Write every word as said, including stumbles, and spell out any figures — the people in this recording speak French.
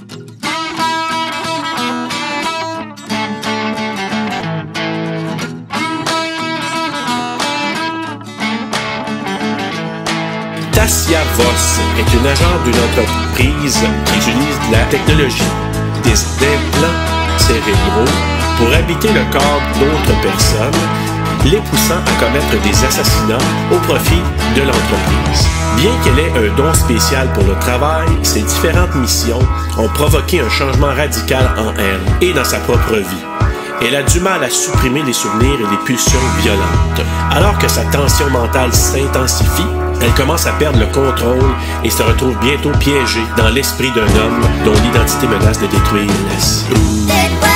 Tasia Voss est une agente d'une entreprise qui utilise la technologie des implants cérébraux pour habiter le corps d'autres personnes, les poussant à commettre des assassinats au profit de l'entreprise. Bien qu'elle ait un don spécial pour le travail, ses différentes missions ont provoqué un changement radical en elle et dans sa propre vie. Elle a du mal à supprimer les souvenirs et les pulsions violentes. Alors que sa tension mentale s'intensifie, elle commence à perdre le contrôle et se retrouve bientôt piégée dans l'esprit d'un homme dont l'identité menace de détruire l'esprit.